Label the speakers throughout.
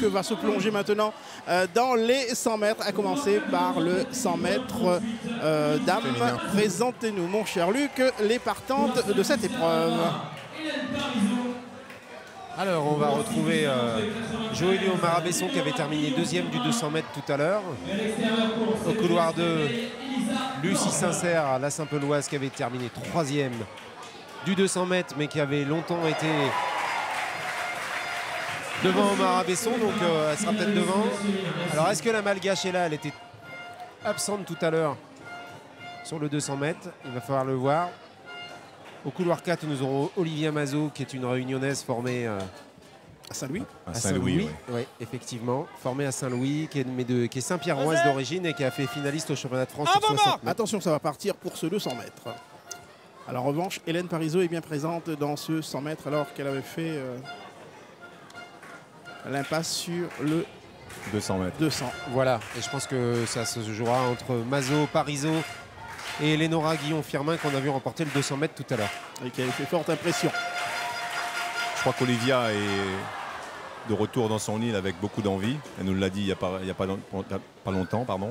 Speaker 1: va se plonger maintenant dans les 100 mètres, à commencer par le 100 mètres dames. Présentez-nous, mon cher Luc, les partantes de cette épreuve.
Speaker 2: Alors, on va retrouver Joëlie Omara-Besson qui avait terminé deuxième du 200 mètres tout à l'heure. Au couloir 2, Lucie Sincère, la Saint-Peloise, qui avait terminé troisième du 200 mètres, mais qui avait longtemps été devant Omara-Besson, donc elle sera peut-être devant. Alors, est-ce que la Malgache est là? Elle était absente tout à l'heure sur le 200 mètres. Il va falloir le voir. Au couloir 4, nous aurons Olivia Mazot, qui est une réunionnaise formée
Speaker 1: à Saint-Louis.
Speaker 2: À Saint-Louis, oui, effectivement. Formée à Saint-Louis, qui est Saint-Pierroise d'origine et qui a fait finaliste au championnat de France sur 60 mètres.
Speaker 1: Attention, ça va partir pour ce 200 mètres. Alors, en revanche, Hélène Parisot est bien présente dans ce 100 mètres alors qu'elle avait fait l'impasse sur le
Speaker 3: 200 mètres.
Speaker 1: 200.
Speaker 2: Voilà, et je pense que ça se jouera entre Mazot, Parisot et Lénora Guillon-Firmin qu'on a vu remporter le 200 mètres tout à l'heure.
Speaker 1: Et qui avait fait forte impression.
Speaker 3: Je crois qu'Olivia est de retour dans son île avec beaucoup d'envie. Elle nous l'a dit il n'y a pas longtemps. Pardon.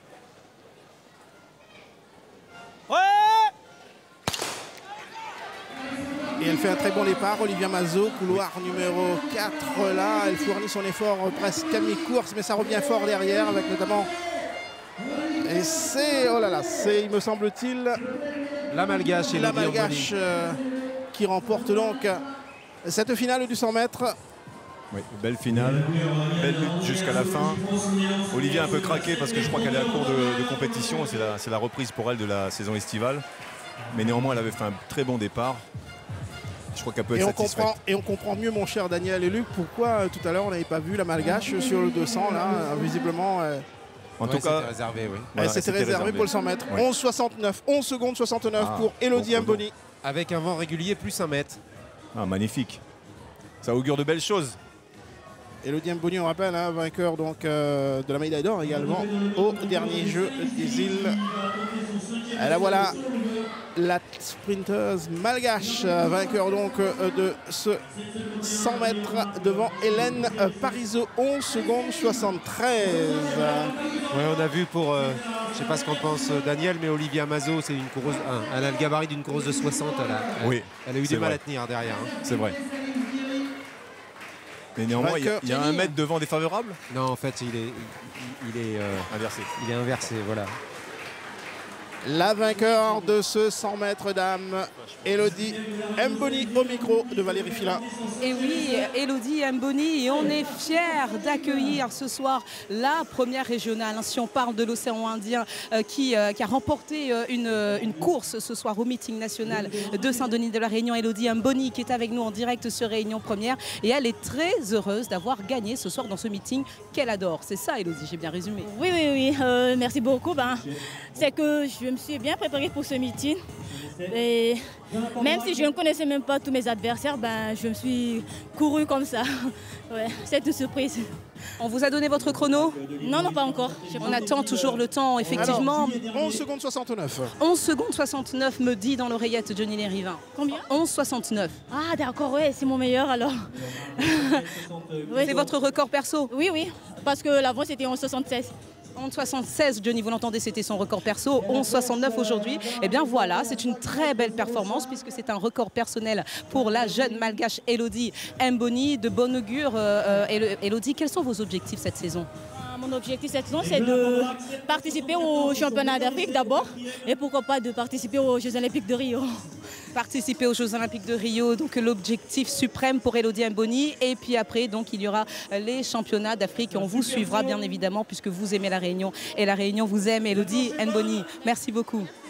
Speaker 1: Et elle fait un très bon départ, Olivia Mazot, couloir numéro 4 là. Elle fournit son effort presque à mi-course, mais ça revient fort derrière avec notamment... Et c'est, oh là là, c'est, il me semble-t-il,
Speaker 2: la Malgache et
Speaker 1: la Malgache qui remporte donc cette finale du 100 mètres.
Speaker 3: Oui, belle finale, belle lutte jusqu'à la fin. Olivia un peu craqué parce que je crois qu'elle est à court de compétition. C'est la reprise pour elle de la saison estivale. Mais néanmoins, elle avait fait un très bon départ. Je crois qu'elle peut être satisfaite.
Speaker 1: Et on comprend mieux, mon cher Daniel et Luc, pourquoi tout à l'heure on n'avait pas vu la Malgache sur le 200 là, visiblement.
Speaker 2: En tout cas, réservé, oui.
Speaker 1: Voilà, c'était réservé pour le 100 mètres. Ouais. 11,69, 11 secondes 69 pour Elodie Mboni.
Speaker 2: Avec un vent régulier plus 1 mètre.
Speaker 3: Ah, magnifique. Ça augure de belles choses.
Speaker 1: Elodie Mboni, on rappelle, hein, vainqueur donc, de la médaille d'or également au dernier jeu des îles. Et là voilà la sprinteuse malgache, vainqueur donc de ce 100 mètres devant Hélène Parisot, 11 secondes 73.
Speaker 2: Oui, on a vu pour, je ne sais pas ce qu'en pense Daniel, mais Olivia Mazot, c'est une coureuse, elle a le gabarit d'une coureuse de 60, elle a eu du mal à tenir derrière. Hein.
Speaker 3: C'est vrai. Mais néanmoins, il y a un mètre devant défavorable?
Speaker 2: Non, en fait, il est
Speaker 3: inversé.
Speaker 2: Il est inversé, voilà.
Speaker 1: La vainqueur de ce 100 mètres dames, Elodie Mboni au micro de Valérie Filin.
Speaker 4: Et oui, Elodie Mboni, et on est fiers d'accueillir ce soir la première régionale. Si on parle de l'océan Indien qui a remporté une course ce soir au meeting national de Saint-Denis de la Réunion, Elodie Mboni qui est avec nous en direct sur Réunion Première. Et elle est très heureuse d'avoir gagné ce soir dans ce meeting qu'elle adore. C'est ça, Elodie, j'ai bien résumé.
Speaker 5: Oui, merci beaucoup. C'est que je me suis bien préparée pour ce meeting. Et même si je ne connaissais même pas tous mes adversaires, je me suis couru comme ça. Ouais, c'est une surprise.
Speaker 4: On vous a donné votre chrono?
Speaker 5: Non, pas encore.
Speaker 4: On attend toujours le temps, effectivement.
Speaker 1: Alors, 11 secondes 69.
Speaker 4: 11 secondes 69 me dit dans l'oreillette Johnny Lérivin.
Speaker 5: Combien?
Speaker 4: 11,69.
Speaker 5: Ah d'accord, ouais, c'est mon meilleur alors.
Speaker 4: C'est votre record perso?
Speaker 5: Oui, parce que l'avant c'était 11,76.
Speaker 4: 11,76, Johnny, vous l'entendez, c'était son record perso, 11,69 aujourd'hui. Eh bien voilà, c'est une très belle performance puisque c'est un record personnel pour la jeune malgache Elodie Mboni. De bon augure, Elodie, quels sont vos objectifs cette saison?
Speaker 5: Mon objectif cette saison, c'est de participer au championnat d'Afrique d'abord et pourquoi pas de participer aux Jeux Olympiques de Rio.
Speaker 4: Participer aux Jeux Olympiques de Rio, donc l'objectif suprême pour Elodie Mboni. Et puis après, donc, il y aura les championnats d'Afrique. On vous suivra bien évidemment puisque vous aimez la Réunion et la Réunion vous aime. Elodie Mboni, merci beaucoup.